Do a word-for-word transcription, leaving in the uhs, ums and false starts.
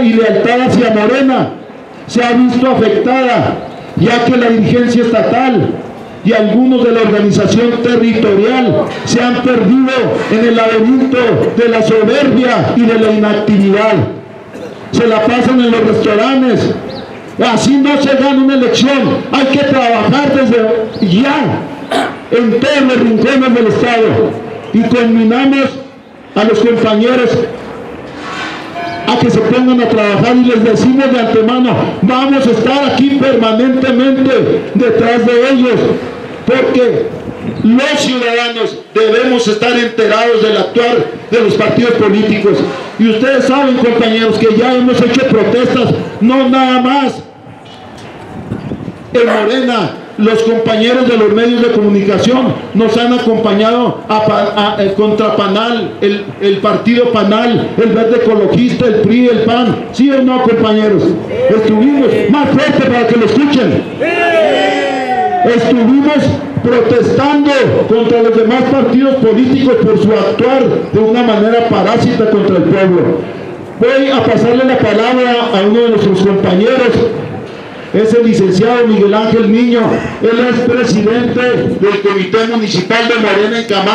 y lealtad hacia Morena se ha visto afectada, ya que la dirigencia estatal y algunos de la organización territorial se han perdido en el laberinto de la soberbia y de la inactividad. Se la pasan en los restaurantes. Así no se gana una elección. Hay que trabajar desde ya en todos los rincones del Estado. Y combinamos a los compañeros a que se pongan a trabajar, y les decimos de antemano, vamos a estar aquí permanentemente detrás de ellos, porque los ciudadanos debemos estar enterados del actuar de los partidos políticos. Y ustedes saben, compañeros, que ya hemos hecho protestas, no nada más en Morena. Los compañeros de los medios de comunicación nos han acompañado a, a, a, contra Panal, el, el partido Panal, el Verde Ecologista, el P R I, el P A N. ¿Sí o no, compañeros? Estuvimos, más fuerte para que lo escuchen, estuvimos protestando contra los demás partidos políticos por su actuar de una manera parásita contra el pueblo. Voy a pasarle la palabra a uno de nuestros compañeros. Es el licenciado Miguel Ángel Niño. Él es presidente del Comité Municipal de Morena en Camargo.